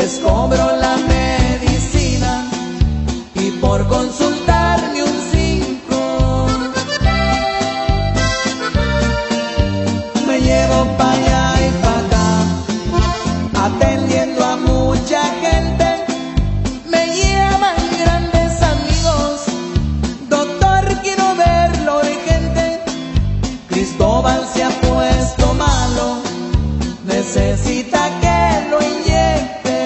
les cobro la medicina y por consultarme un 5 me llevo pa' allá y pa' acá, atendiendo a mucha gente. Me llaman grandes amigos, doctor, quiero verlo urgente. Cristóbal se ha puesto malo, necesita que lo inyecte.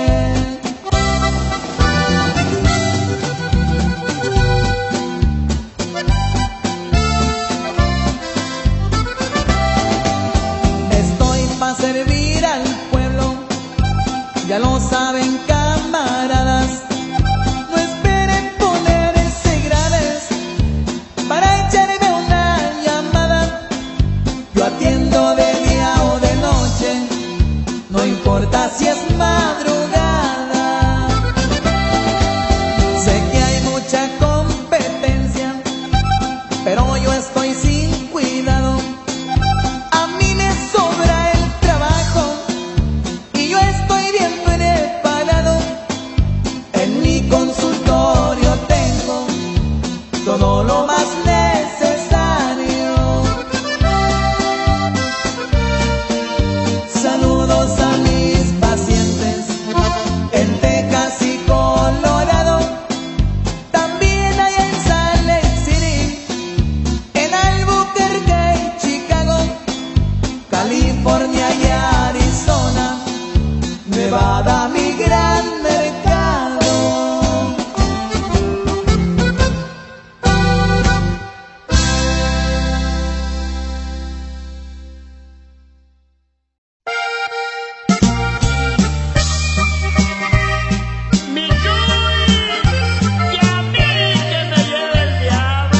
Estoy pa' servir al pueblo, ya lo saben, camaradas. No esperen ponerse graves para echarme una llamada. Yo atiendo de día o de noche, no importa si es madrugada. Sé que hay mucha competencia, pero yo estoy sin cuidado. A mí me sobra el trabajo y yo estoy bien preparado. En mi consultorio tengo todo lo más necesario. Saludos a mis pacientes en Texas y Colorado, también allá en Salt Lake City, en Albuquerque y Chicago, California y Arizona, Nevada, mi gran mercado. Mi Chuy, y a mí que me lleve el diablo.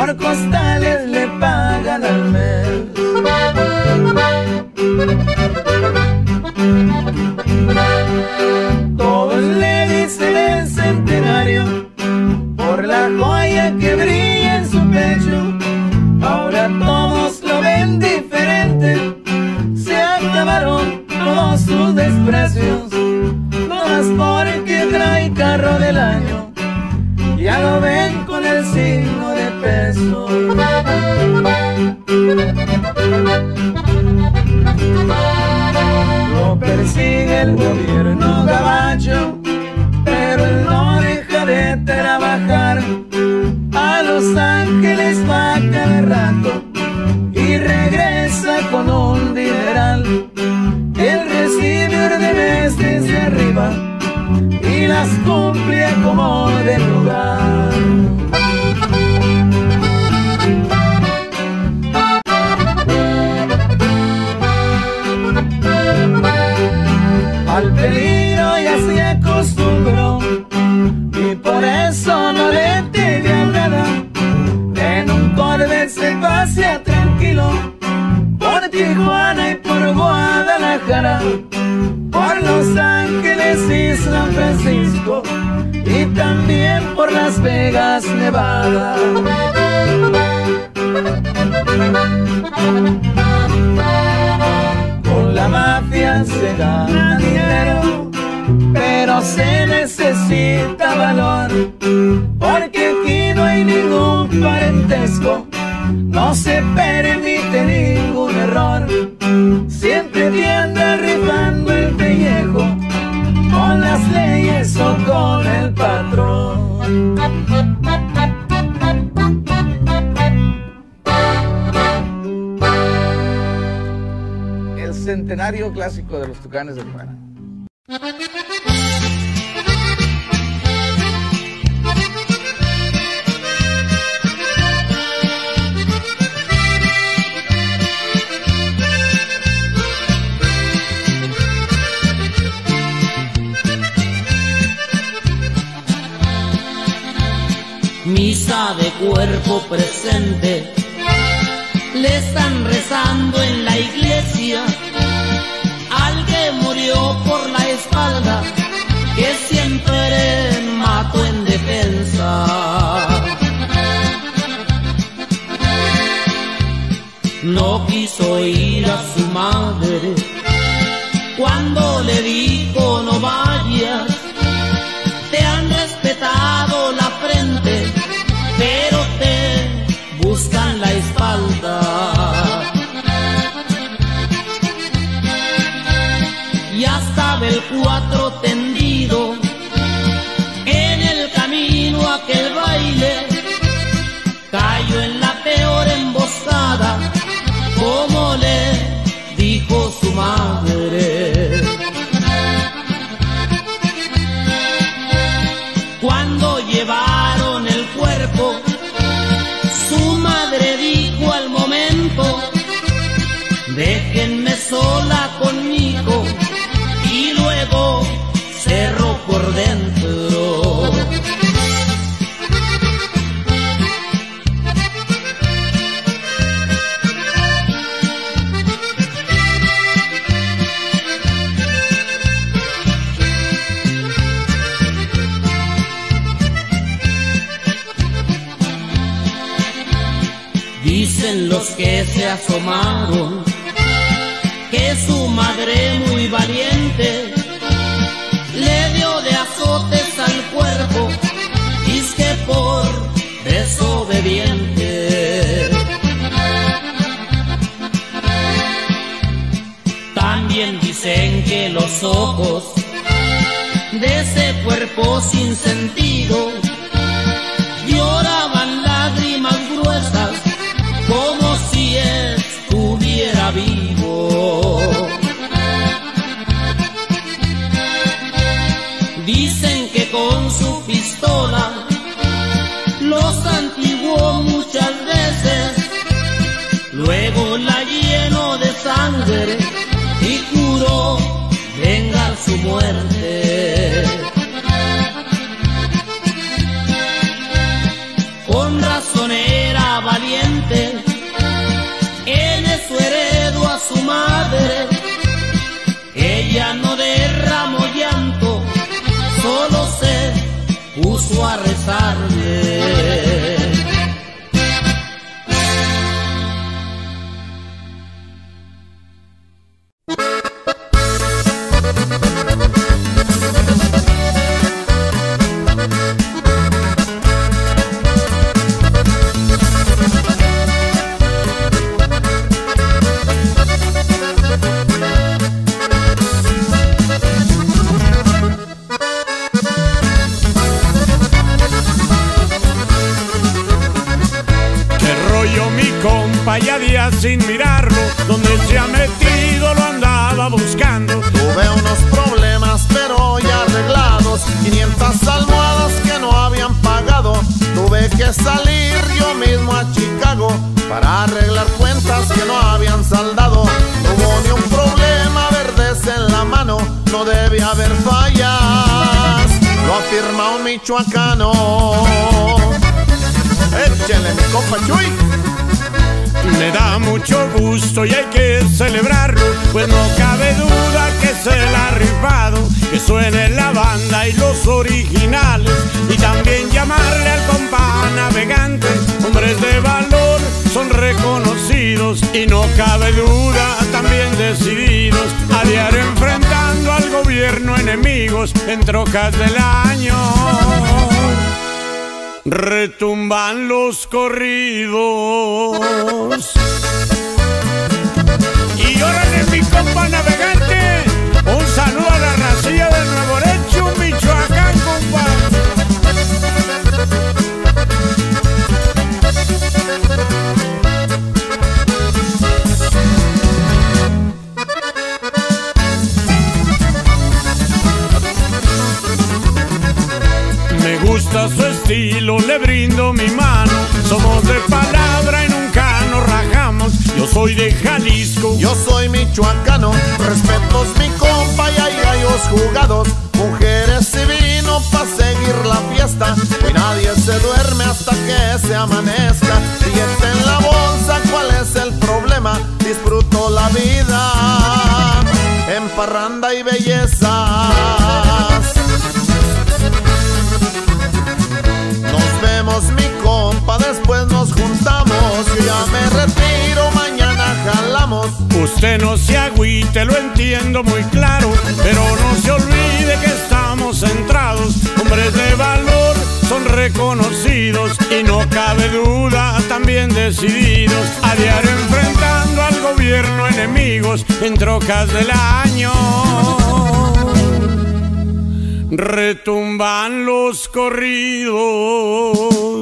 por costales le pagan al mes. Todos le dicen el centenario por la joya que brilla en su pecho. Ahora todos lo ven diferente, se acabaron todos sus desprecios. No más porque trae carro del año, ya lo ven con el signo de peso. Lo persigue el gobierno gabacho, pero él no deja de trabajar. A Los Ángeles va cada rato y regresa con un dineral. Él recibe órdenes desde arriba y las cumple a como de lugar. Al peligro ya se acostumbró y por eso no le teme a nada. En un Corvette se pasea tranquilo por Tijuana y por Guadalajara, por Los Ángeles y San Francisco y también por Las Vegas, Nevada. Con la mafia se gana dinero, pero se necesita valor, porque aquí no hay ningún parentesco, no se permite ningún error. Siempre te anda rifando el pellejo con las leyes o con el patrón. El centenario clásico de los Tucanes de Tijuana. Misa de cuerpo presente, le están rezando en la iglesia al que murió por la espalda, que siempre mató en defensa. No quiso ir a su madre cuando le dijo no vayas, te han respetado la frente, pero te buscan la espalda. Ya estaba el 4 tendido en el camino a aquel baile, cayó en la peor emboscada, como le dijo su madre. Cuando llevaron el cuerpo, su madre dijo al momento, déjenme sola conmigo, y luego cerró por dentro. Dicen los que se asomaron que su madre muy valiente le dio de azotes al cuerpo, y es que por desobediente. También dicen que los ojos de ese cuerpo sin sentido lloraban lágrimas gruesas, como si estuviera vivo. Dicen que con su pistola los santiguó muchas veces, luego la llenó de sangre y juró vengar su muerte. Con razón era empiezo a rezarle. Ya días sin mirarlo, donde se ha metido lo andaba buscando. Tuve unos problemas pero ya arreglados, 500 almohadas que no habían pagado. Tuve que salir yo mismo a Chicago para arreglar cuentas que no habían saldado. No hubo ni un problema, verdes en la mano, no debe haber fallas, lo afirma un michoacano. Échale mi compa Chuy. Me da mucho gusto y hay que celebrarlo, pues no cabe duda que se la ha rifado. Que suene la banda y los originales, y también llamarle al compa navegante. Hombres de valor son reconocidos y no cabe duda, también decididos a diario enfrentando al gobierno, enemigos en trocas del año. Retumban los corridos. Y órale mi compa navegante, un saludo a la racilla del Nuevo Lecho, Michoacán, compa. Me gusta su estilo, le brindo mi mano. Somos de palabra y nunca nos rajamos. Yo soy de Jalisco, yo soy michoacano. Respetos mi compa y hay gallos jugados, mujeres y vino pa' seguir la fiesta. Hoy nadie se duerme hasta que se amanezca. Billete en la bolsa, ¿cuál es el problema? Disfruto la vida en parranda y bellezas. Mi compa, después nos juntamos. Yo ya me retiro, mañana jalamos. Usted no se agüite, lo entiendo muy claro, pero no se olvide que estamos centrados. Hombres de valor son reconocidos y no cabe duda, también decididos a diario enfrentando al gobierno, enemigos en trocas del año. Retumban los corridos.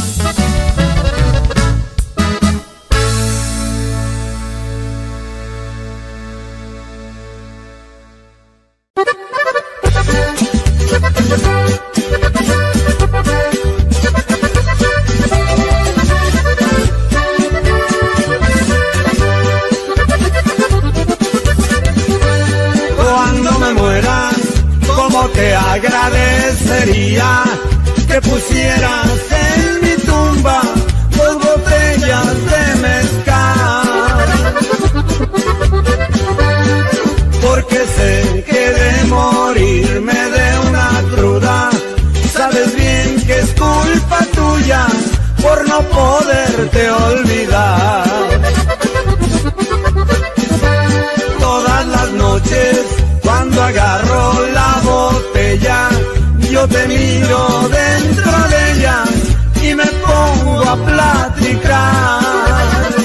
Cuando me muera, ¿cómo te agradecería que pusieras en mi tumba 2 botellas de mezcal? Porque sé que de morirme de una cruda, sabes bien que es culpa tuya por no poderte olvidar. Todas las noches cuando agarro la botella, yo te miro dentro de ella y me pongo a platicar.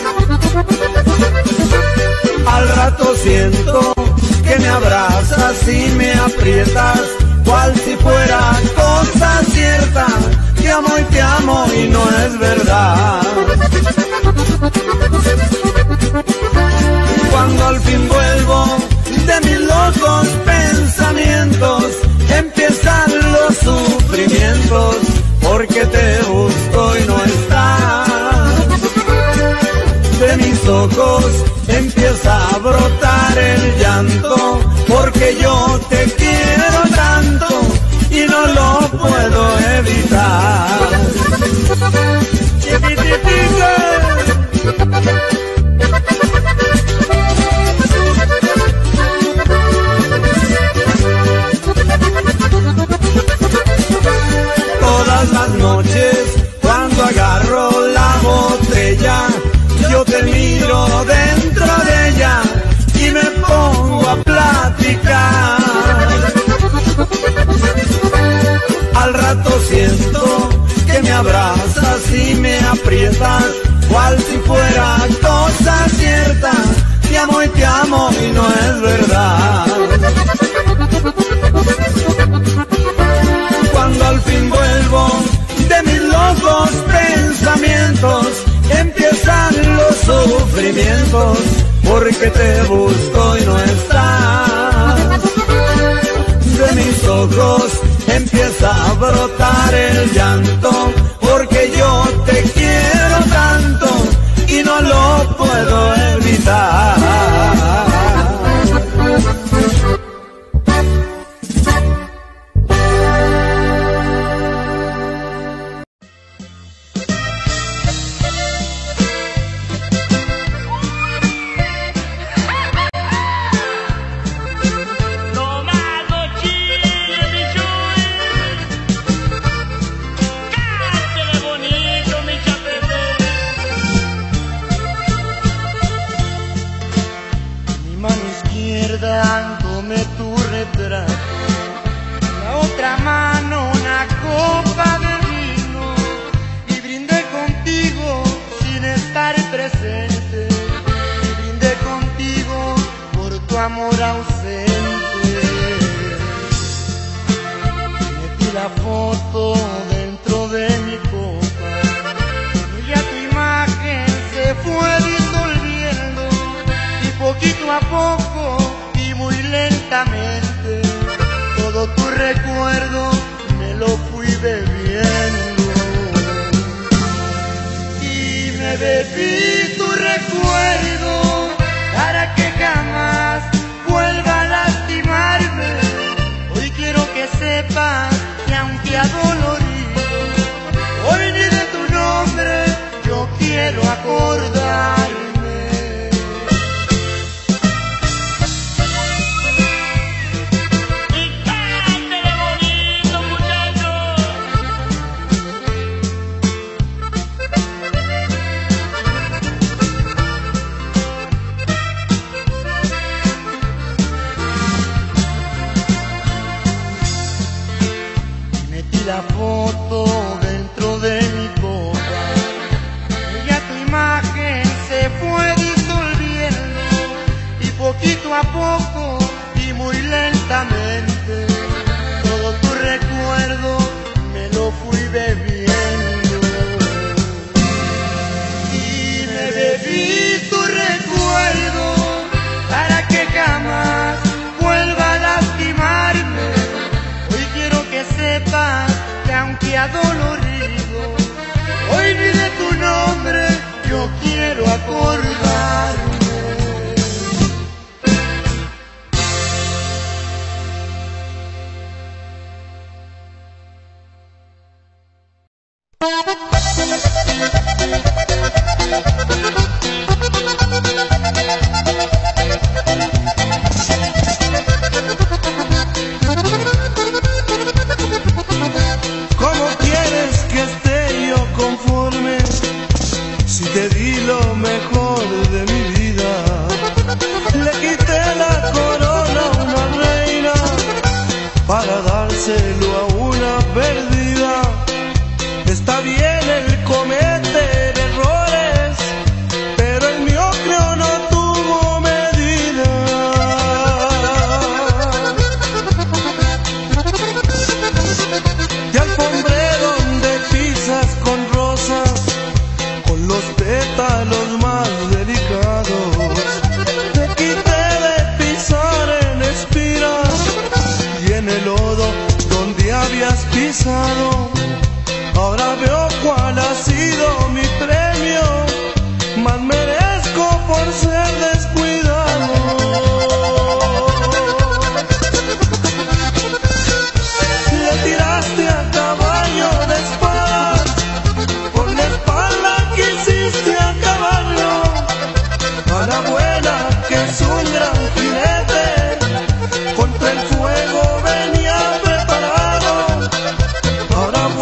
Al rato siento que me abrazas y me aprietas, cual si fuera cosa cierta. Te amo y no es verdad. Cuando al fin vuelvo de mis locos pensamientos, empiezan los sufrimientos, porque te busco y no estás. De mis ojos empieza a brotar el llanto, porque yo te quiero tanto y no lo puedo evitar. cual si fuera cosa cierta. Te amo y no es verdad. Cuando al fin vuelvo de mis locos pensamientos, empiezan los sufrimientos, porque te busco y no estás. De mis ojos empieza a brotar el llanto, porque yo te quiero tanto y no lo puedo evitar. Dándome tu retrato, la otra mano una copa de vino, y brindé contigo sin estar presente, y brindé contigo por tu amor ausente. Metí la foto dentro de mi copa y ya tu imagen se fue disolviendo, y poquito a poco muy lentamente todo tu recuerdo me lo fui bebiendo, y me bebí tu recuerdo para que jamás vuelva a lastimarme. Hoy quiero que sepas que aunque adolorido, hoy ni de tu nombre yo quiero acordarme. La foto dentro de mi copa y ya tu imagen se fue disolviendo, y poquito a poco y muy lentamente todo tu recuerdo me lo fui bebiendo, y me bebí tu recuerdo para que jamás vuelva a lastimarme. Hoy quiero que sepas que aunque adolorido, hoy ni de tu nombre yo quiero acordarme. ¿Cómo quieres que esté yo conforme si te di lo mejor de mi vida? Le quité la corona a una reina para dárselo a una perdida. Está bien el cometer errores, pero el mío creo no tuvo medida. Te alfombré donde pisas con rosas, con los pétalos más delicados. Te quité de pisar en espiras y en el lodo donde habías pisado. Ahora veo cuál ha sido mi premio, más merezco por ser descuidado. Le tiraste a caballo de espada, por la espalda quisiste acabarlo. A la abuela, que es un gran jinete, contra el fuego venía preparado. Ahora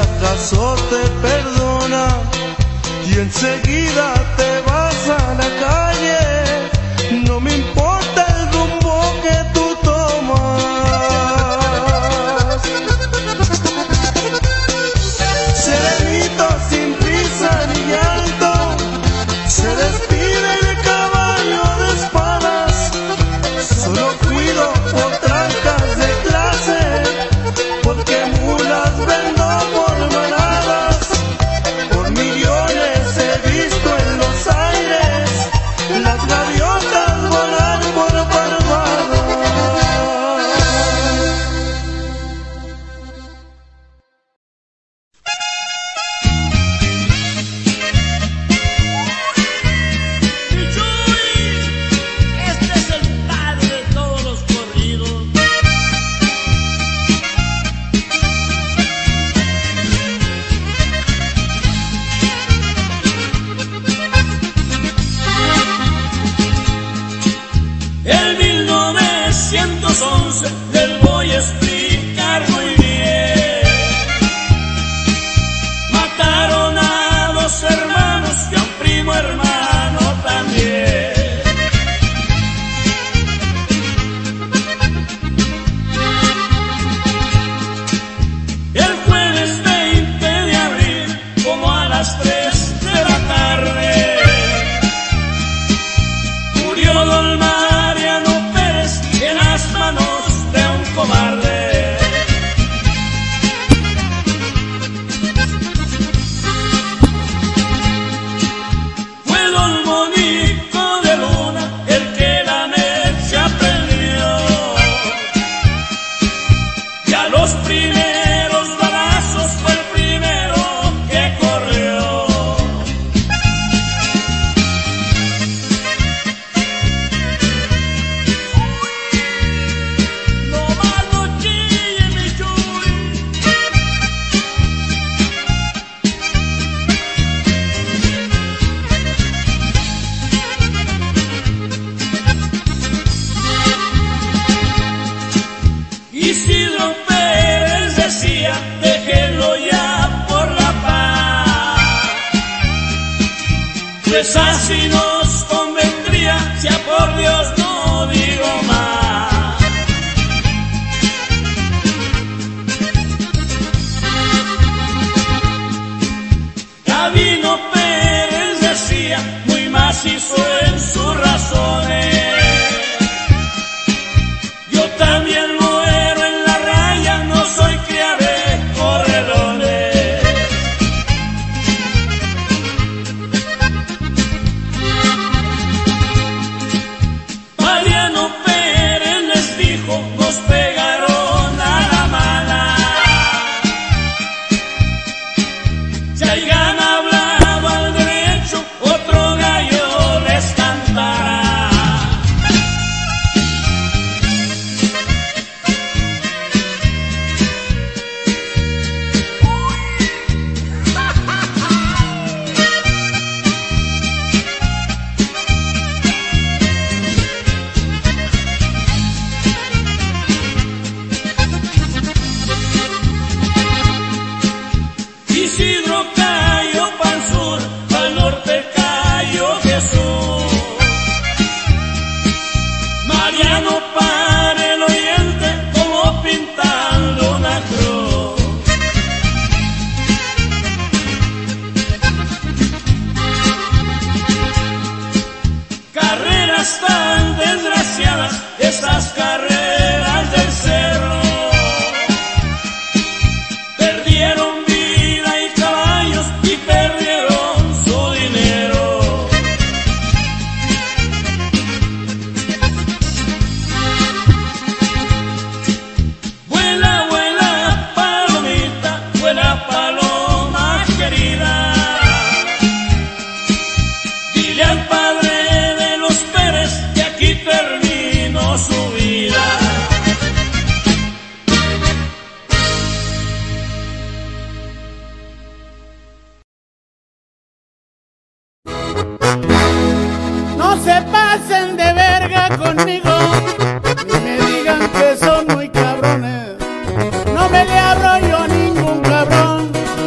acaso te perdona y enseguida te vas a la calle. No me importa el rumbo que tú tomas. Serenito, sin prisa ni llanto, se despide el caballo de espadas. Solo cuido por trancas de clase, porque mulas vendo por manadas. Por millones he visto en los aires las gaviotas volar por Barbados. Este es el padre de todos los corridos. En 1911 les voy a explicar muy bien. Mataron a dos hermanos y a un primo hermano también. El jueves 20 de abril, como a las 3 de la tarde, murió don Mariano Pérez en las manos de un cobarde. Fue don Monico de Luna el que la mecha prendió, y a los primeros balazos fue el primero que corrió. No más no chille, mi Chuy. Isidro Pérez decía, déjenlo ya por la paz, pues así nos convendría, si a por Dios no digo más. Gabino Pérez decía, muy macizo en sus razones, yo también muero en la raya, no soy cría de corredones. Mariano Pérez les dijo, nos pegaron a la mala. Si hayan hablado al derecho, otro gallo les cantará. Isidro cayó pa'l sur, pa'l norte cayó Jesús. Mariano para el oriente, como pintando una cruz. Carreras tan desgraciadas, estas carreras del cerro, perdieron vida y caballos y perdieron su dinero. Vuela, vuela, palomita, vuela, paloma querida. Dile al padre de los Pérez que aquí terminó su vida. No se pasen de verga conmigo, ni me digan que son muy cabrones. No me le abro yo a ningún cabrón,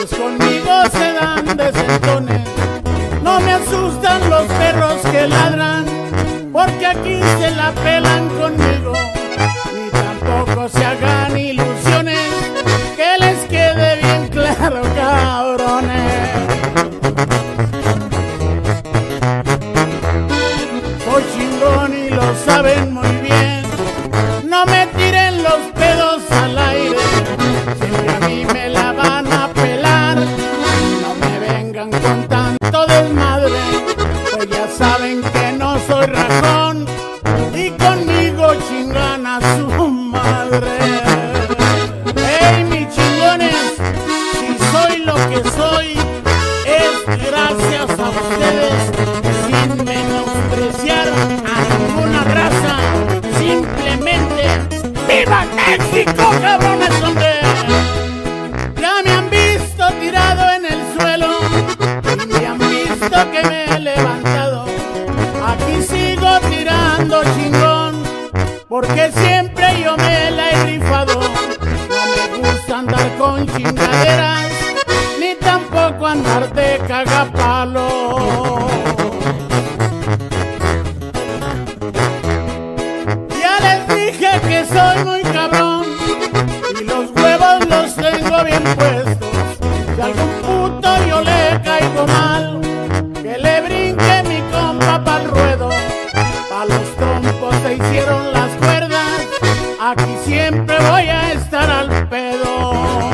pues conmigo se dan desentones. No me asustan los perros que ladran, porque aquí se la pelan conmigo. Ni tampoco se hagan ilusiones, que les quede bien claro, cabrones. Soy chingón y lo saben muy bien. No me tiren los pedos al aire, siempre a mí me la van a pelar. No me vengan con tanto desmadre, pues ya saben que no soy rajón y conmigo chingan a su madre. Hey, mis chingones, si soy lo que soy es gracias a ustedes, sin menospreciar a ninguna raza. Simplemente ¡viva México, cabrones, hombre! Ya me han visto tirado en el suelo y me han visto que me he levantado. Aquí sigo tirando chingón, porque siempre yo me la he rifado. No me gusta andar con chingaderas, ni tampoco andar de cagapalo. Que soy muy cabrón y los huevos los tengo bien puestos. Si algún puto yo le caigo mal, que le brinque mi compa pa'l ruedo. Pa' los trompos se hicieron las cuerdas, aquí siempre voy a estar al pedo.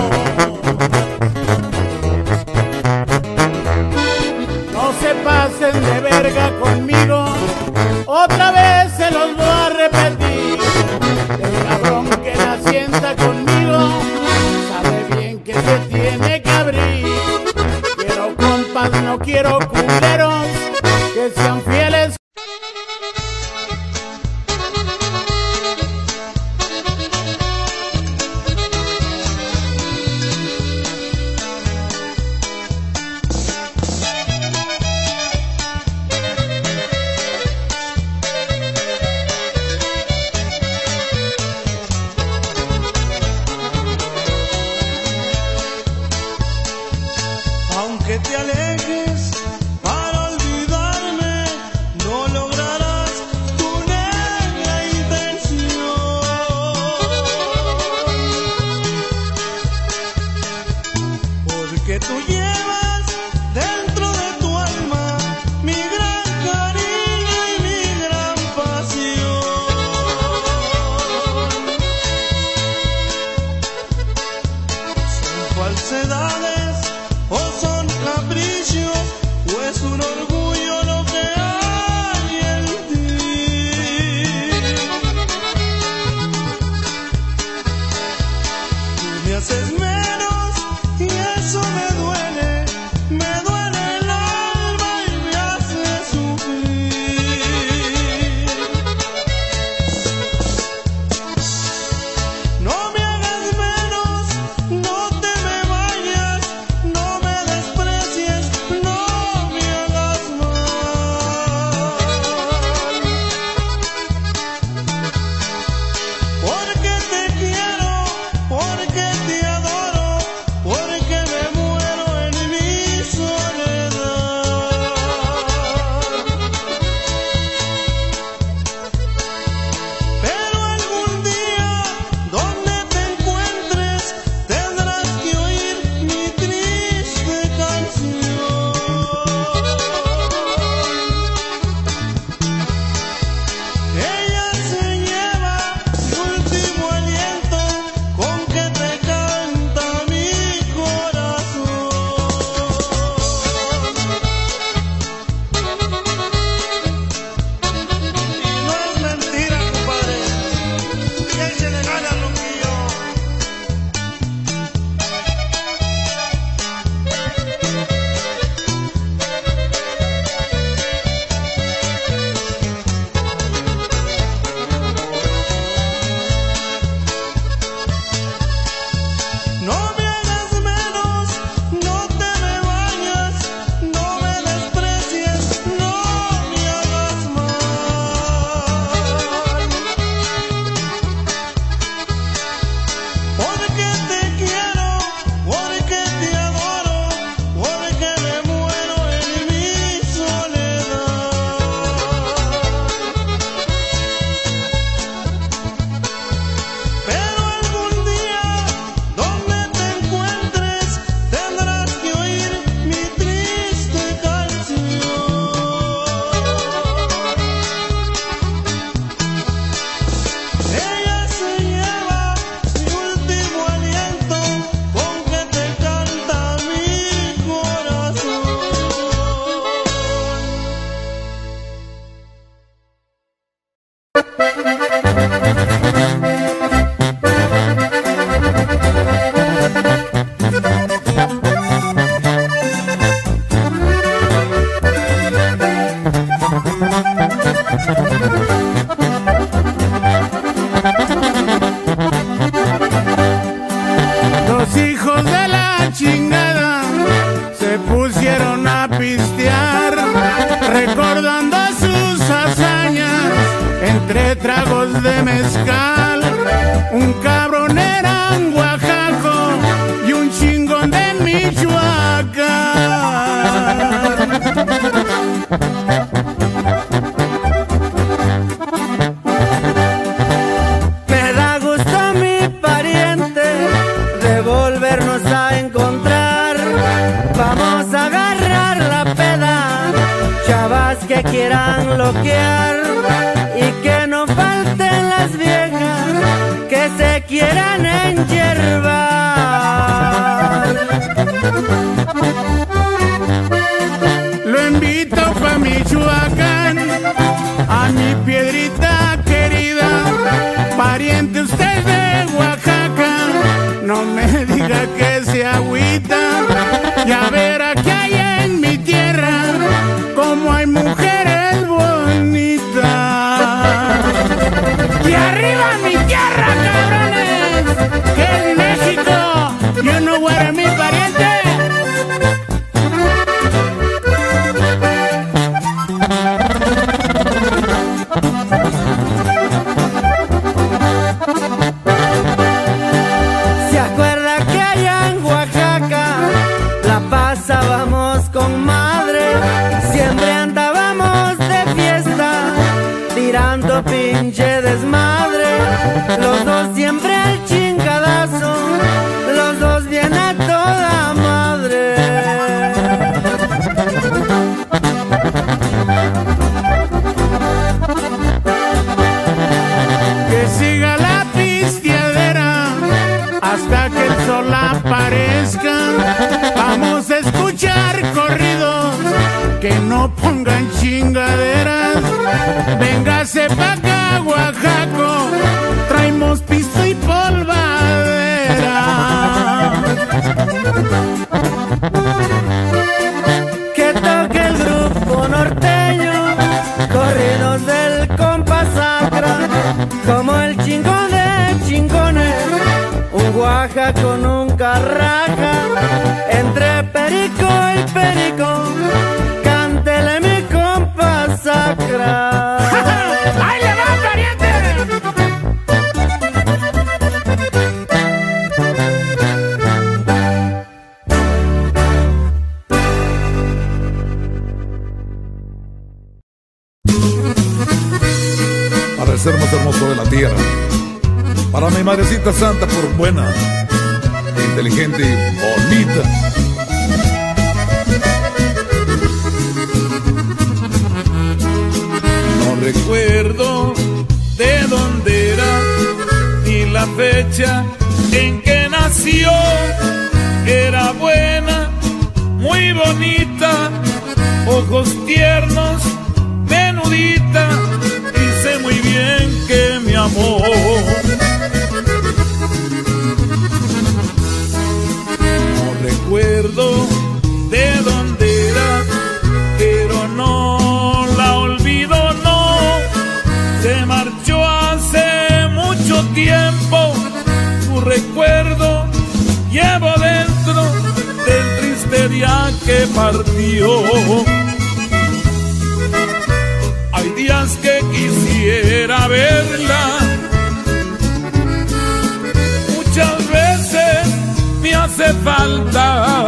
No se pasen de verga conmigo, otra vez se los voy a repetir. El cabrón que la sienta conmigo sabe bien que se tiene que abrir. Quiero compas, no quiero culeros que sean fieles. Aunque te alejes para olvidarme, no lograrás tu negra intención. Porque tú llevas dentro de tu alma mi gran cariño y mi gran pasión. Son falsedades o son caprichos, o es un orgullo lo que hay en ti. Tú me haces menos y eso me duele el alma y me hace sufrir. No me hagas menos, no te me vayas, no me desprecies, no me hagas mal. Porque te quiero, porque te adoro, de mezcal. Un cabrón era un oaxaco y un chingón de Michoacán. Me da gusto, mi pariente, de volvernos a encontrar. Vamos a agarrar la peda, chavas que quieran loquear, y que no falten las viejas que se quieran enhiervar. Lo invito pa' Michoacán, a mi piedrita querida. Pariente usted de Oaxaca, no me diga que se agüita. Ya verá que hay en mi tierra como hay mujeres bonitas. ¡Y arriba mi tierra, cabrones! ¡Que es México! You know where mi pariente. ¿Se acuerda que allá en Oaxaca la pasábamos con madre? Siempre andábamos de fiesta, tirando pinche desmadre. Los dos siempre al chingadazo, los dos bien a toda madre. Que siga la pisteadera hasta que el sol aparezca. Vamos a escuchar corridos que no pongan chingaderas. Véngase pa' acá, Oaxaco, traemos pisto y polvadera. Que toque el grupo norteño, corridos del compa sacra, como el chingón de chingones, un Oaxaco nunca raja. Entre perico y perico, cántele mi compa sacra. ¡Ahí le va, pariente! Para el ser más hermoso de la tierra, para mi madrecita santa por buena, inteligente y bonita. No recuerdo de dónde era ni la fecha en que nació. Era buena, muy bonita, ojos tiernos, menudita, y sé muy bien que me amó. No recuerdo de dónde era, pero no la olvido, no. Se marchó hace mucho tiempo, su recuerdo llevo dentro del triste día que partió. Hay días que quisiera verla, muchas veces me hace falta.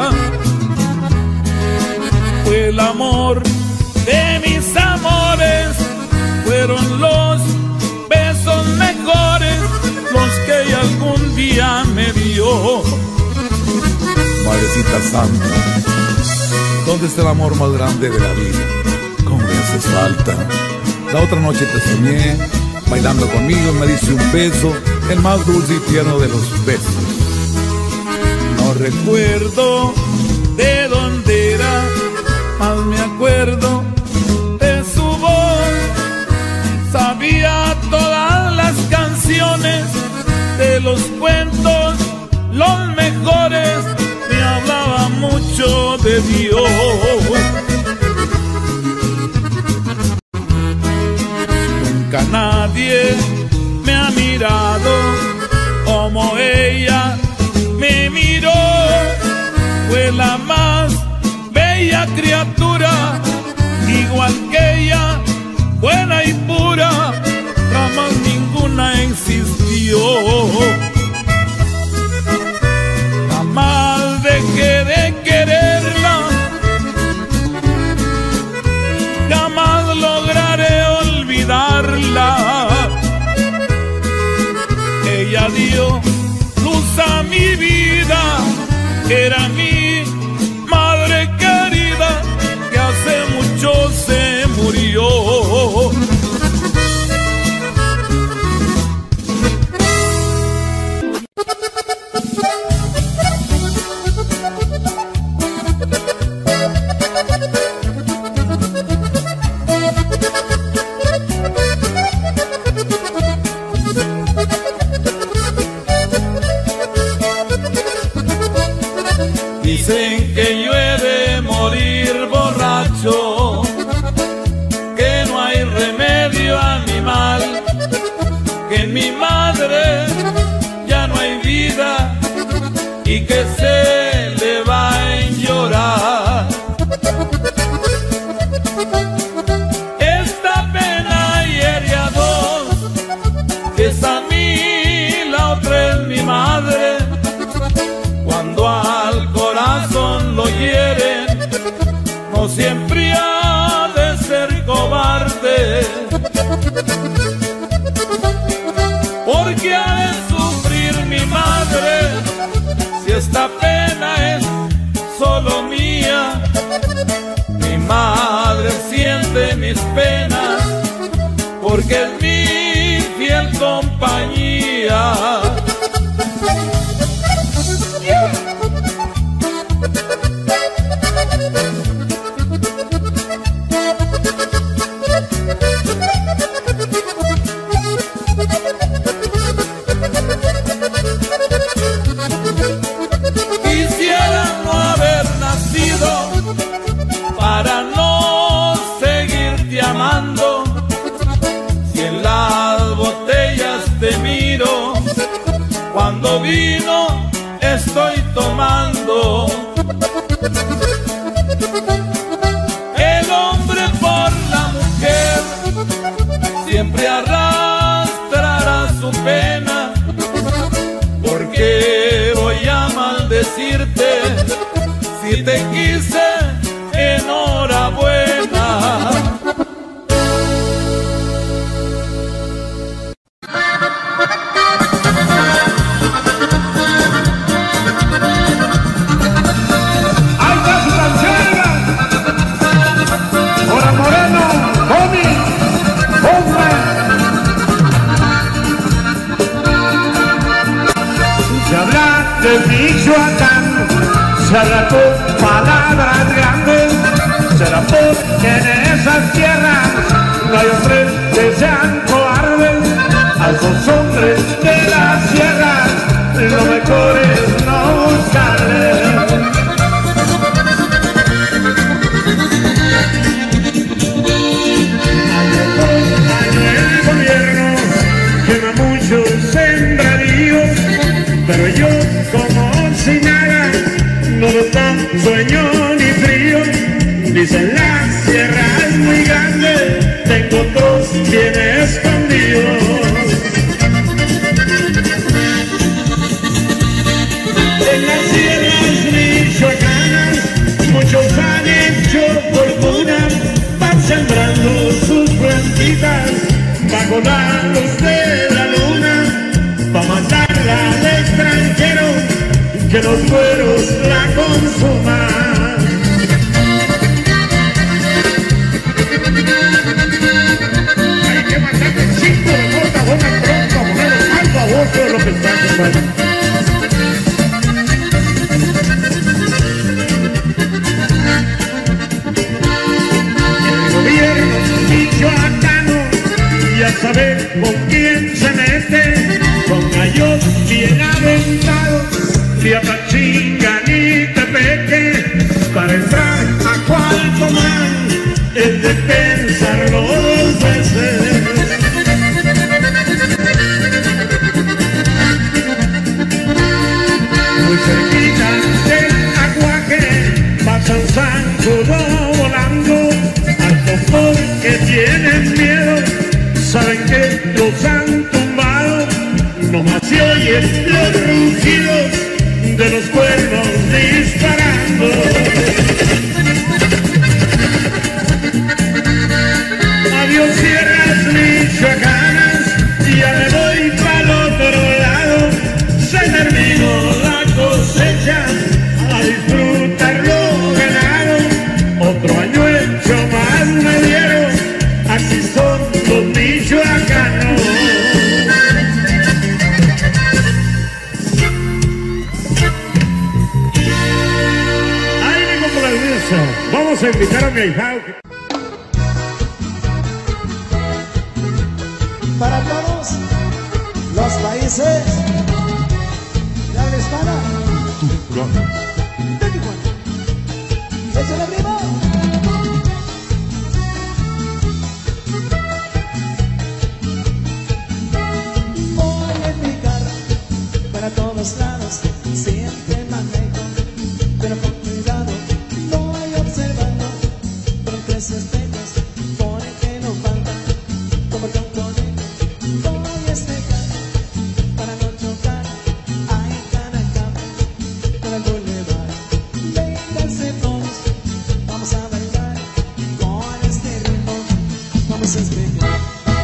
Fue el amor de mis amores, fueron los besos mejores, los que ella algún día me dio. Madrecita santa, ¿dónde está el amor más grande de la vida? ¿Cómo me haces falta? La otra noche te soñé, bailando conmigo, me diste un beso, el más dulce y tierno de los besos. No recuerdo de dónde era, más me acuerdo de su voz. Sabía todas las canciones de los cuentos, los mejores, me hablaba mucho de Dios. Nunca nadie me ha mirado como ella me miró. Fue la más bella criatura, igual que ella, buena y pura, jamás ninguna insistió. Jamás dejé de quererla, jamás lograré olvidarla. Ella dio luz a mi vida, era mi madre querida que hace mucho se murió. Dicen que yo he de morir borracho, que no hay remedio a mi mal, que en mi madre ya no hay vida y que se le va en llorar. Esta pena hiere a dos, es a mí, la otra es mi madre. Cuando al corazón lo hieren, no siempre ha de ser cobarde, porque ha de sufrir mi madre si esta pena es solo mía. Mi madre siente mis penas porque es mi fiel compañía. Quisiera no haber nacido para no seguirte amando. Si en las botellas te miro, cuando vino estoy tomando. El hombre por la mujer siempre arrastrará su pena, porque voy a maldecirte si te quise, enhorabuena. De Michoacán, será con palabras grandes, será porque en esas tierras no hay hombres que sean cobardes. A esos hombres de las sierras lo mejor es no buscarles. El gobierno quema muchos sembradíos, pero yo como si nada, no nos da sueño ni frío. Dicen la sierra es muy grande, tengo otros bien escondidos. En las sierras michoacanas muchos han hecho fortuna, van sembrando sus plantitas bajo la luz de la luna, pa' mandarla al extranjero, que los cueros la consuman. Hay que mandarle 5 de corta buena pronto a ponerlos al favor de lo que está haciendo. El gobierno michoacano ya sabe con quién se mete, con gallos bien aventados, ni a Pachinga ni Tepeque, para entrar a Cualcomán es de pensarlo 2 veces. Muy cerquita del aguaje pasa un zancudo volando, alto porque tienen miedo, saben que los han tumbado, cuernos disparando. Adiós sierras michoacanas, ya me voy pa'l otro lado. Se terminó la cosecha, a disfrutar lo ganado. Otro año hecho más me dieron, así son los michoacanos. Ahí mi compromiso, vamos a invitar a mi ahijado. Para todos los países de habla hispana. De Tijuana. ¡Échale primo! Voy en mi carro para todos lados, siempre manejo, pero con cuidado, voy observando, con tres espejos, pone que no falta, como el conejo. Voy espejando para no chocar, hay Canacapa, por el boulevard. Vénganse todos, vamos a bailar con este ritmo, vamos a espejar.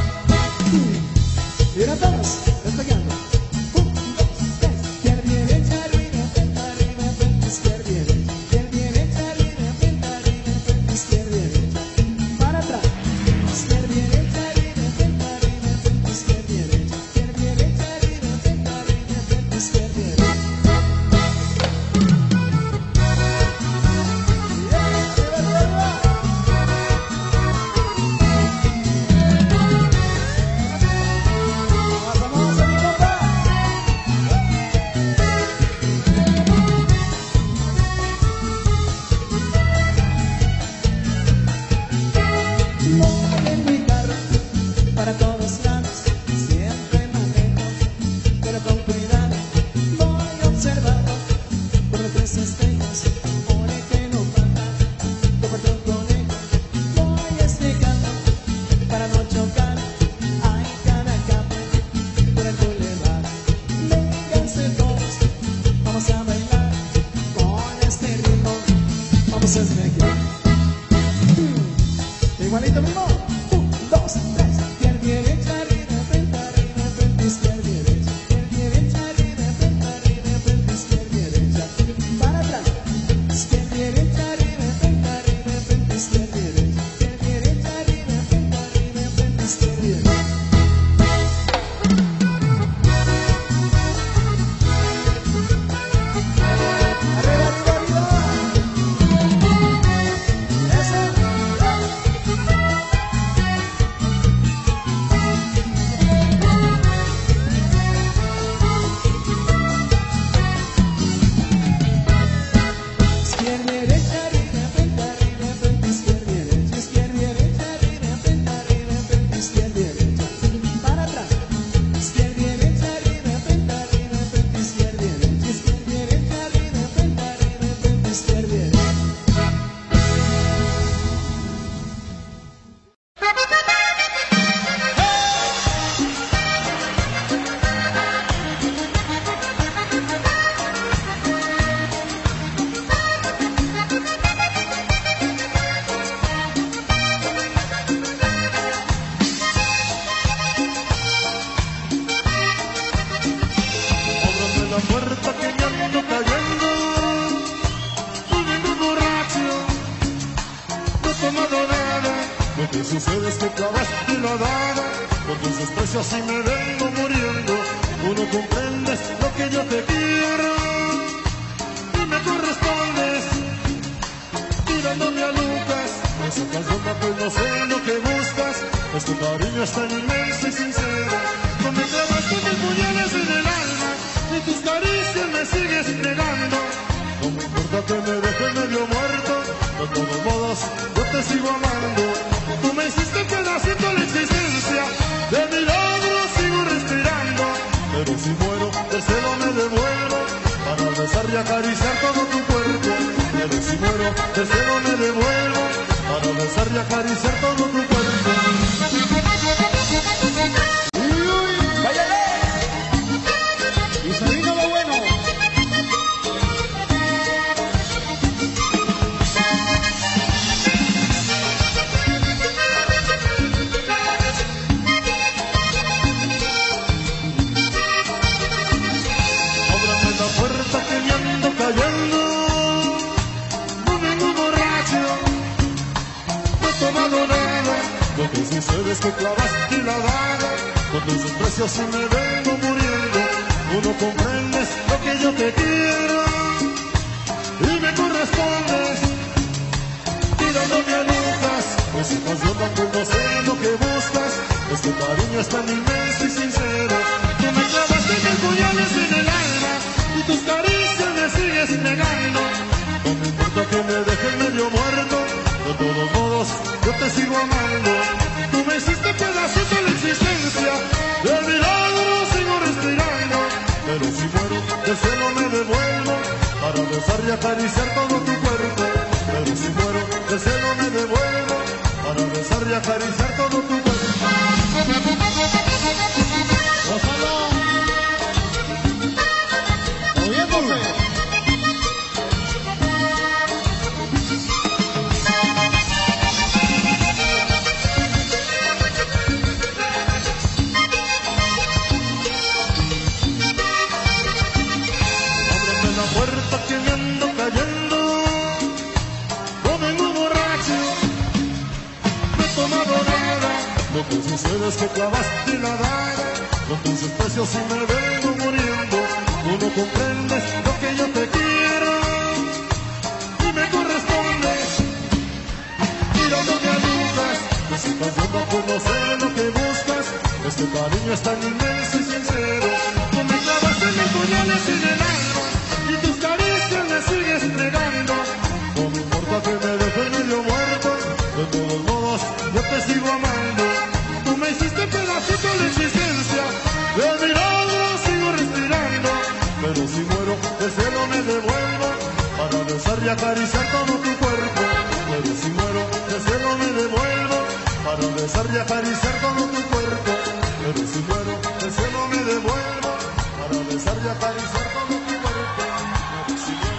Y ahora todos, despegando. 1, 2, 3. Izquierda, derecha, arriba, frente, izquierda, derecha. Izquierda, derecha, arriba, frente, izquierda, derecha. Para atrás. Izquierda, derecha, arriba, frente, izquierda, derecha. Izquierda, derecha, arriba, frente, izquierda, derecha. Vamos a mi compa. Voy en mi carro para todos lados, siempre manejo, pero con cuidado, voy observando por los tres espejos, pone que no falta, como el conejo, voy explicando para no chocar, hay Canacapa, por el boulevard. Vénganse todos, vamos a bailar con este ritmo, vamos a esmejar. Igualito mismo. 1, 2, 3. Izquierda, derecha, arriba, frente, izquierda, derecha. Izquierda, derecha, arriba, frente, izquierda, derecha. Para atrás. Izquierda, derecha, arriba, frente, izquierda, derecha. Izquierda, derecha, arriba, frente, izquierda, derecha. Arriba, arriba, arriba. Eso. Izquierda, derecha, arriba, frente, izquierda, derecha. Izquierda, derecha, arriba, frente, izquierda, derecha. Para atrás. Izquierda, derecha, arriba, frente, izquierda, derecha. Izquierda, derecha, arriba, frente, izquierda, derecha. Ábrame la puerta que ya ando cayendo, vengo borracho, no he tomado nada. Lo que sucede es que clavaste la daga, por tus desprecios y me vengo muriendo. Tú no comprendes lo que yo te quiero y me correspondes tirándome a Lucas. Me sacas onda pues no sé lo que buscas, pues tu cariño es tan inmenso y sincero. No me clavaste mis puñales en el alma, ni tus caricias me sigues negando. No me importa que me dejes medio muerto, de todos modos yo te sigo amando. Tú me hiciste pedacito la existencia, de milagro sigo respirando. Pero si muero, del cielo me devuelvo, para besar y acariciar todo tu cuerpo. Pero si muero, del cielo me devuelvo, para besar y acariciar todo tu cuerpo. desprecios y me vengo muriendo. Tú no comprendes lo que yo te quiero y me correspondes tirándome a lucas. Pues yo tampoco sé lo que buscas. Este cariño es tan inmenso y sincero. Tú me clavaste mil puñales en el alma y tus caricias me sigues negando. No me importa que me dejes medio muerto, de todos modos yo te sigo amando. Tú me hiciste pedacito la existencia, de milagro sigo respirando. Pero si muero del cielo me devuelvo para besar y acariciar todo tu cuerpo. Pero si muero del cielo me devuelvo para besar y acariciar todo tu cuerpo. ¡Gózalo! ¡Moviéndose! Ábreme la puerta que me ando cayendo. No vengo borracho, no he tomado nada. Lo que sucede es que clavaste la daga con tus desprecios y me vengo muriendo. Tú no comprendes lo que yo te quiero y me correspondes tirándome a lucas. Que si tan solo pues no sé lo que buscas. Este cariño es tan inmenso y sincero. Tú me clavaste mis puñales en el alma y tus caricias me sigues negando. No me importa que me dejes medio muerto, de todos modos yo te sigo amando. Tú me hiciste pedacito de existencia, de milagro sigo respirando. Pero si muero del cielo me devuelvo para besar y acariciar todo tu cuerpo. Pero si muero del cielo me devuelvo para besar y acariciar todo tu cuerpo. Pero si muero del cielo me devuelvo para besar y acariciar todo tu cuerpo. Pero si muero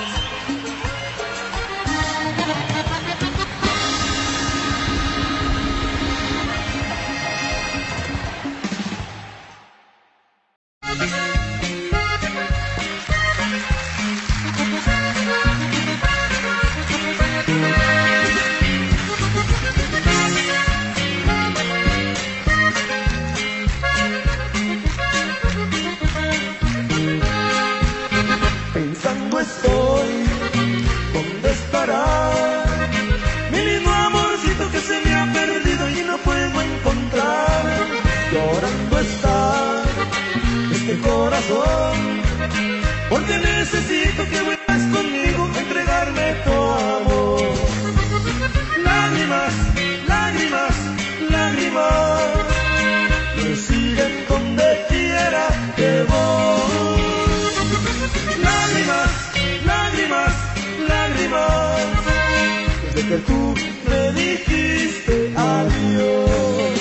pensando estoy, ¿dónde estará mi lindo amorcito que se me ha perdido y no puedo encontrar? Llorando está este corazón, porque necesito que vuelvas conmigo a entregarme tu amor. Lágrimas, lágrimas, lágrimas, me siguen donde quiera que voy. Lágrimas, lágrimas, lágrimas, desde que tú me dijiste adiós.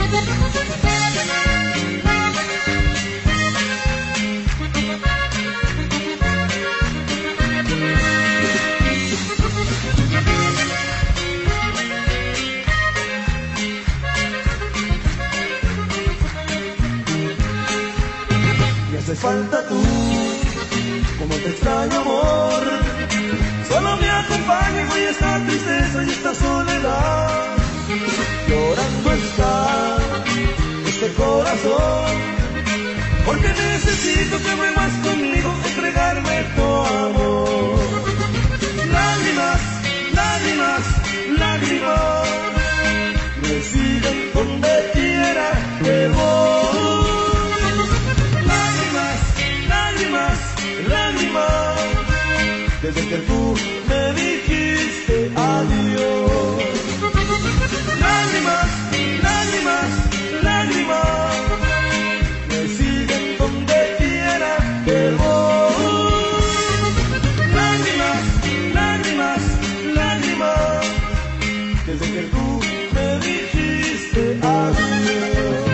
Me hace falta tú, como te extraño amor, solo me acompañas hoy esta tristeza y esta soledad. Llorando está este corazón, porque necesito que vuelvas conmigo a entregarme tu amor. Lágrimas, lágrimas, lágrimas, me siguen donde quiera que voy. Lágrimas, lágrimas, lágrimas, desde que tú me dijiste adiós. Lágrimas, lágrimas, lágrimas, me siguen donde quiera que voy. Lágrimas, lágrimas, lágrimas, desde que tú me dijiste adiós.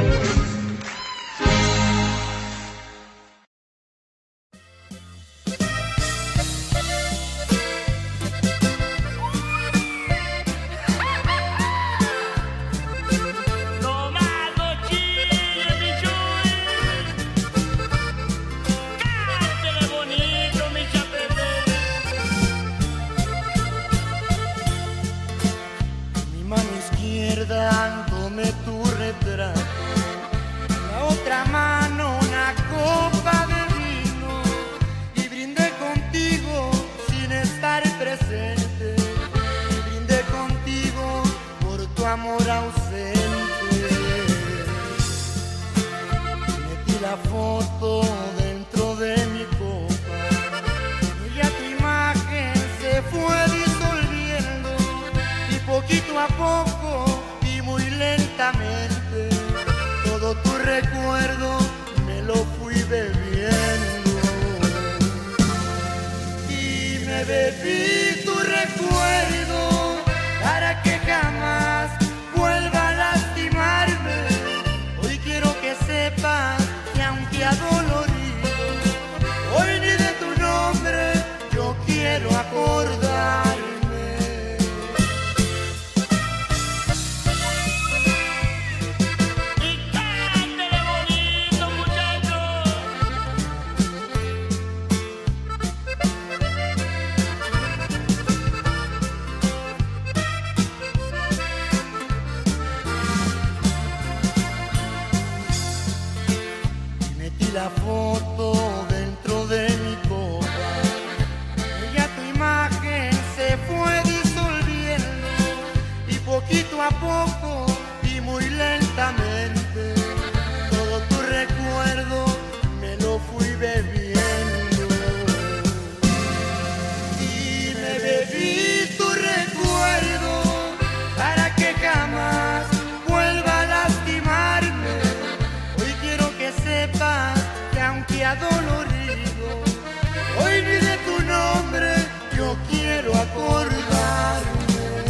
me bebí tu recuerdo para que jamás vuelva a lastimarme. Hoy quiero que sepas que aunque adolorido, hoy ni de tu nombre yo quiero acordarme. La foto dentro de mi copa, ya tu imagen se fue disolviendo y poquito a poco y muy lentamente todo tu recuerdo me lo fui bebiendo. Y me bebí tu recuerdo para que jamás vuelva a lastimarme. Hoy quiero que sepas que aunque adolorido, hoy ni de tu nombre yo quiero acordarme.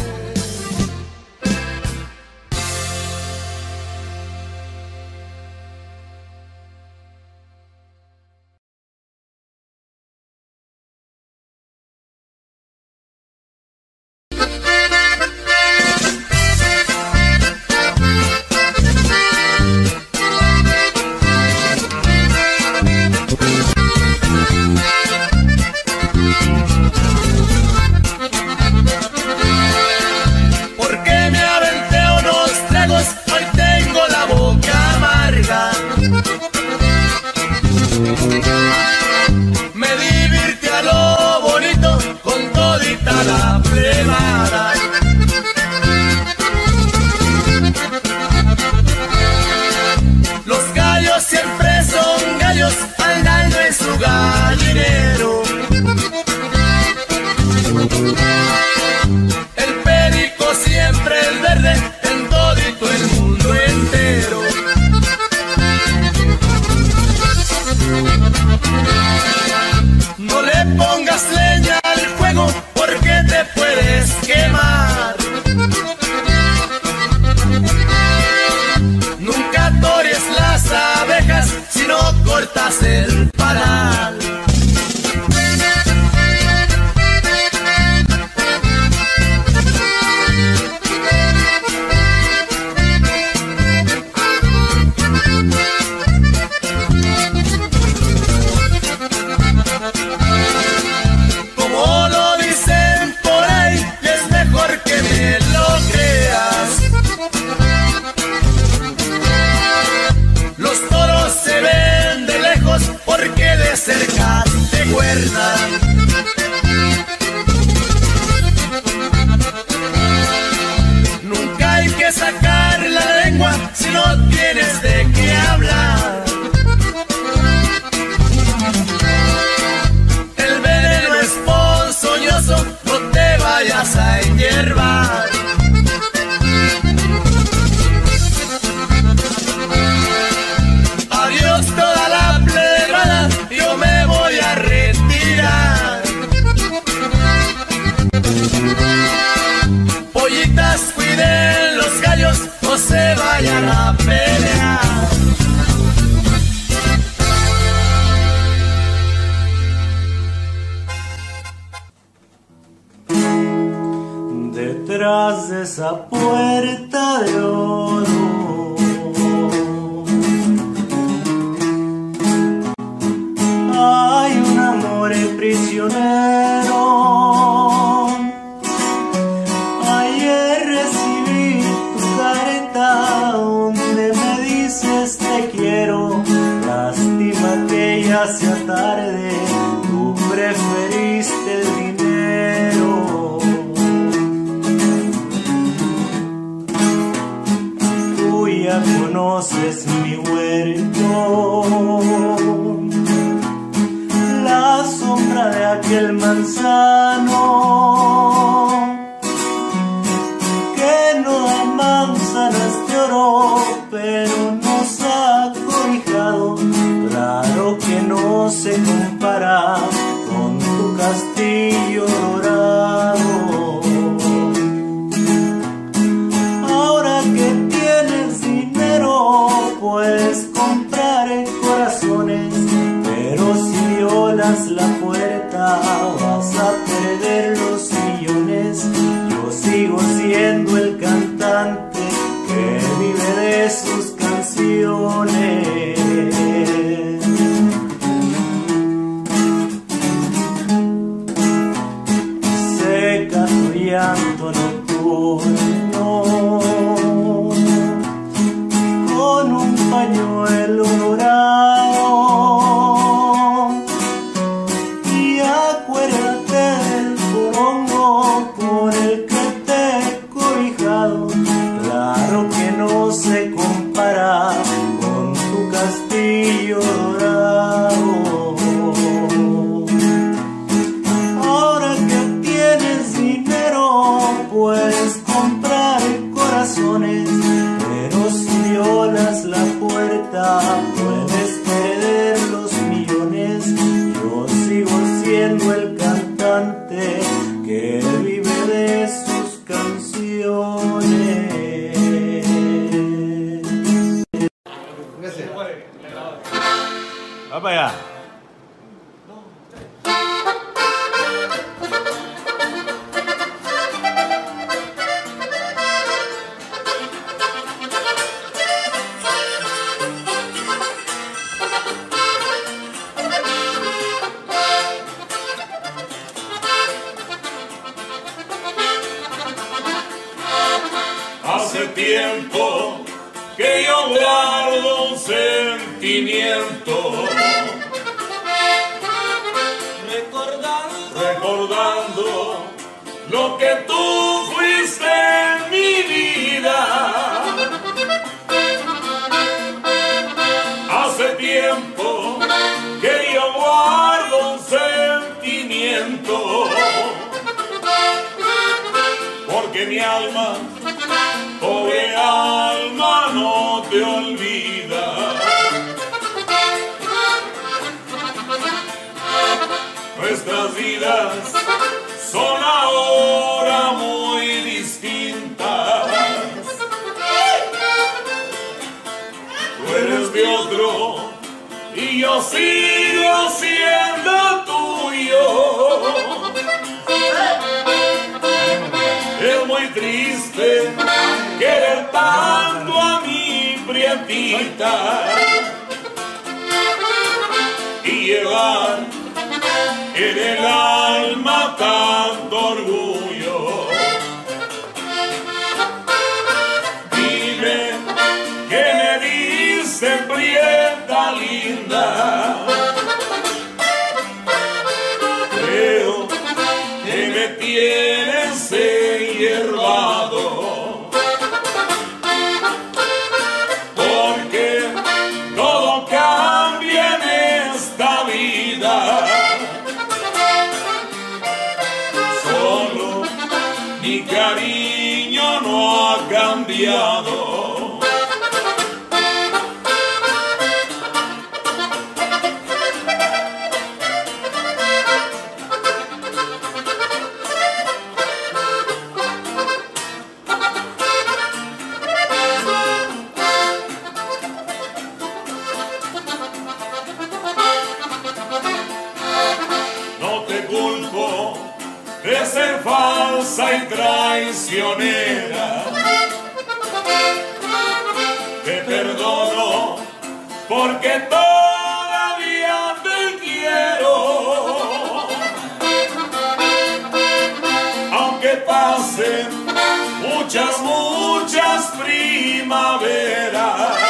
Me divirtió a lo bonito con todita la plebada. Los gallos siempre son gallos andando en su gallinero. El perico siempre es verde en todito el mundo entero. No le pongas leña al fuego porque te puedes quemar. Nunca atores las abejas si no cortas el paral. Como lo dicen por ahí, es mejor que me lo creas. Los toros se ven de lejos porque de cerca te cuerdan. Nunca hay que sacar la lengua si no tienes de qué hablar. El veneno es ponzoñoso, no te vayas a enhiervar. Adiós toda la plebada, yo me voy a retirar. Pollitas, cuiden los gallos, no se vayan a pelear. Detrás de esa puerta de oro hay un amor prisionero. Ayer recibí tu carta donde me dices te quiero. Lástima que ya sea tarde, tú preferiste el dinero. Tú ya conoces mi huerto, la sombra de aquel manzano que no da manzanas de oro, pero nos ha cobijado. Claro que no se compara con tu castillo puerta, vas a perder los millones. Yo sigo siendo el cantante que vive de sus canciones. Seca tu llanto nocturno con un pañuelo dorado y acuérdate del porongo por el que te he cobijado. Claro que no se compara con tu castillo dorado. Ahora que tienes dinero puedes comprar corazones, pero si violas la puerta puedes perder los millones. Yo sigo siendo el cantante que vive de sus canciones. Va para allá. Hace tiempo que yo guardo un sentimiento, recordando lo que tú fuiste en mi vida. Hace tiempo que yo guardo un sentimiento, porque mi alma, pobre alma, no te olvida. Nuestras vidas son ahora muy distintas. Tú eres de otro y yo sigo siendo tuyo. Es muy triste querer tanto a mi prietita y llevar en el alma tanto orgullo. Dime que me dicen prieta linda. Creo que me tienes enhierbado, porque todo cambia en esta vida. Solo mi cariño no ha cambiado. De ser falsa y traicionera, te perdono porque todavía te quiero. Aunque pasen muchas primaveras,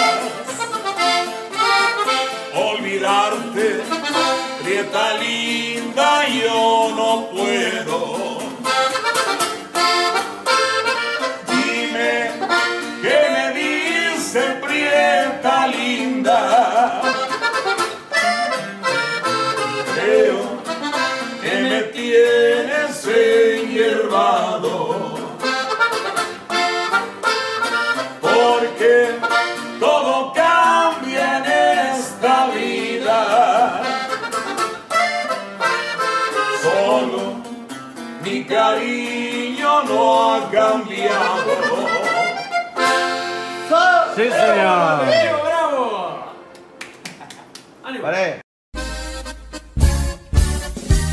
olvidarte, prieta linda, yo no puedo. Dime que me dice prieta linda. Creo que me tienes enhierbado, porque todo cambia en esta vida. Solo mi cariño no ha cambiado. Sí, señor. ¡Bravo! ¡Ánimo! Vale.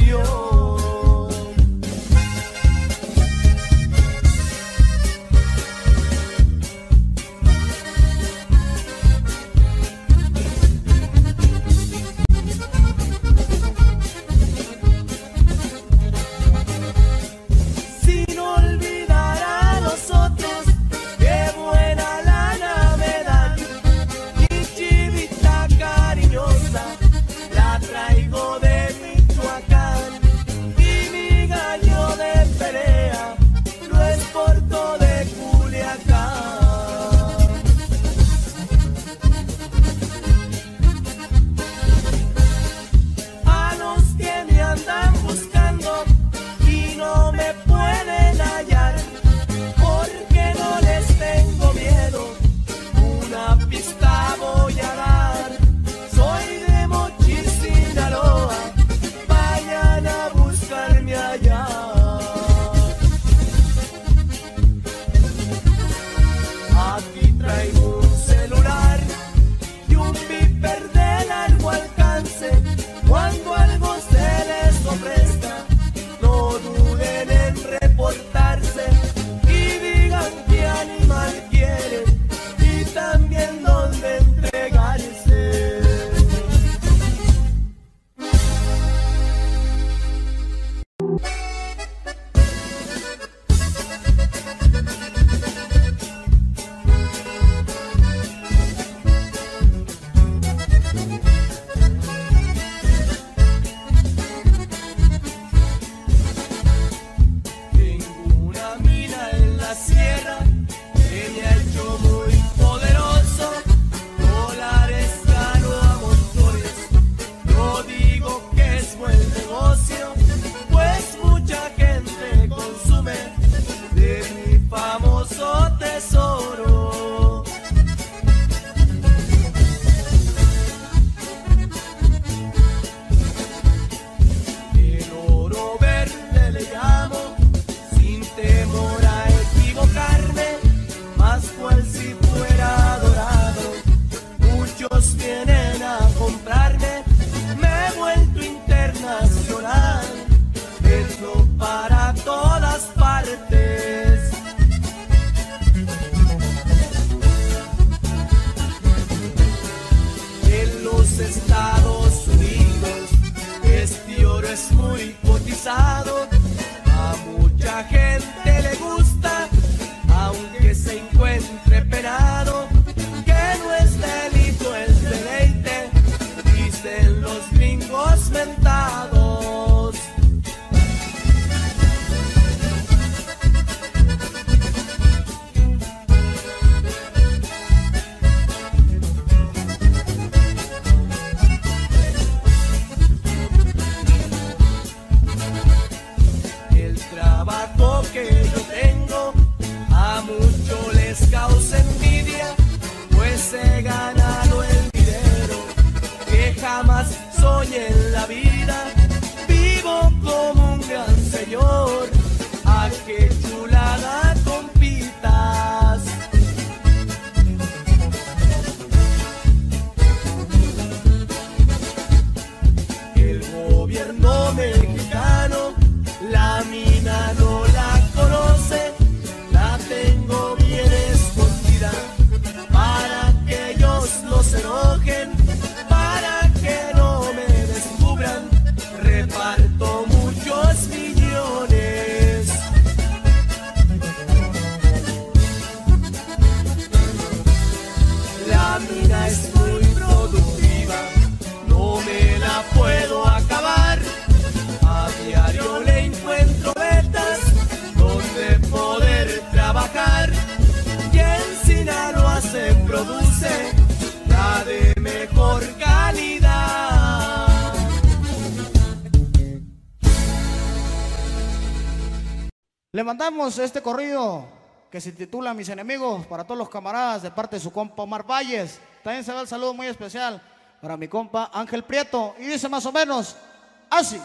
Le mandamos este corrido que se titula Mis Enemigos para todos los camaradas de parte de su compa Omar Valles. También se va el saludo muy especial para mi compa Ángel Prieto. Y dice más o menos así.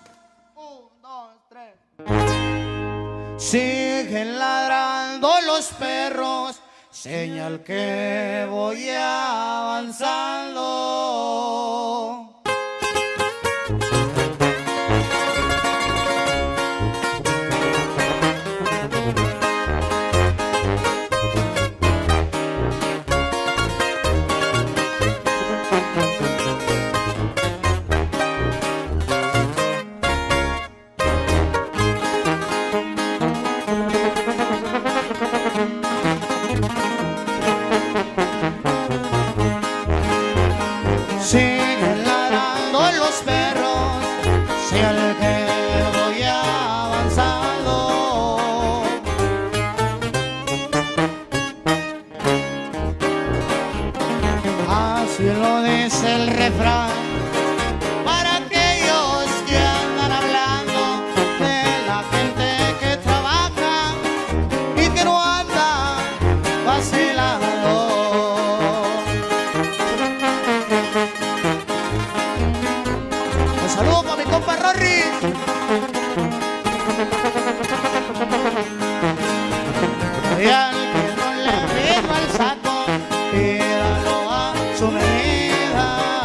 1, 2, 3. Siguen ladrando los perros, señal que voy avanzando. Saludos para mi compa Rory. Y al que no le pido al saco, pídalo a su medida.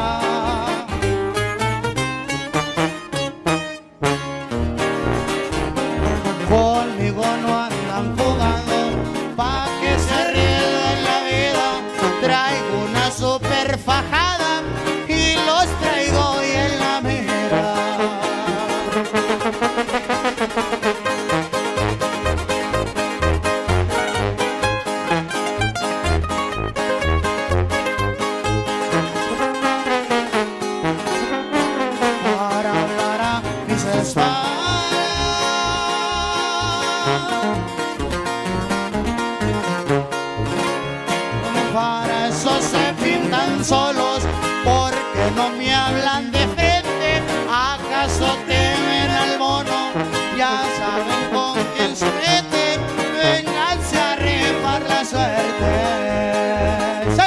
Conmigo no andan jugando, pa' que se ríen la vida. Traigo una super fajada y los traigo hoy en la mira. Para eso se pintan solos, porque no me hablan de frente. ¿Acaso temen al mono? Ya saben con quién se mete. Vénganse a rifar la suerte. ¡Sí!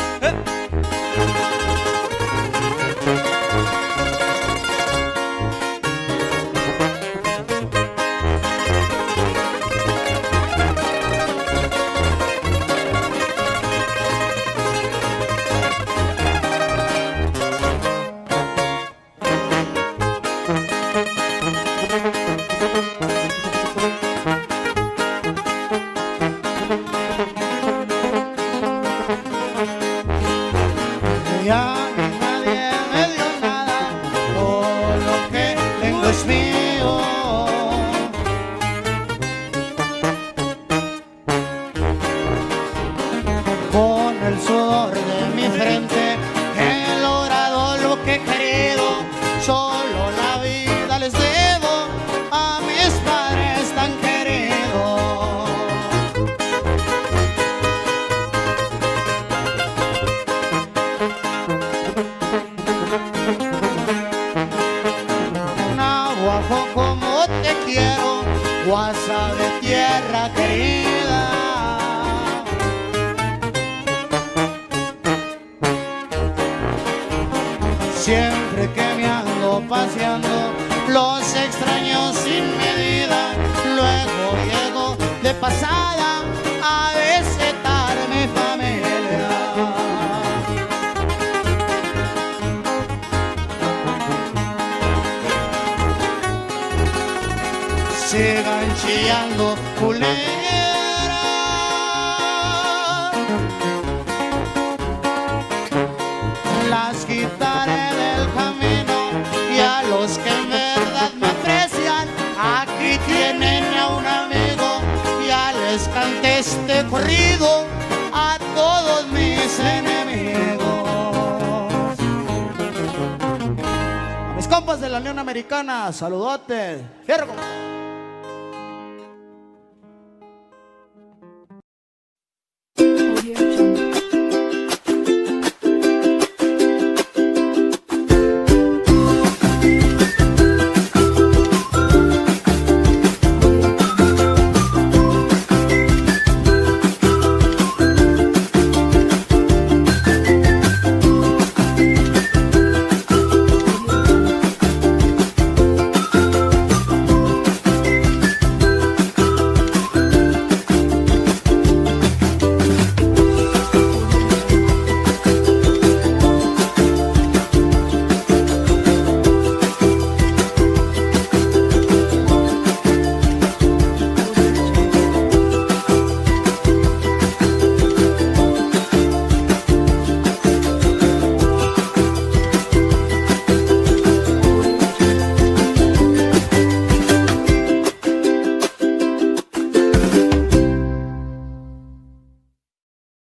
Ya nadie me dio nada, todo lo que tengo es mío. Con el sudor de mi frente he logrado lo que he querido. Solo la vida les debo a mis padres tan queridos. Nahuajo, como te quiero, guasa de tierra querida. Siempre que me ando paseando, los extraño sin medida. Luego llego de pasada a visitar mi familia. Sigan chillando culera, las quitaré del camino, y a los que en verdad me aprecian, aquí tienen a un amigo. Ya les canté este corrido a todos mis enemigos. A mis compas de la Unión Americana, saludotes. Fierro, compa.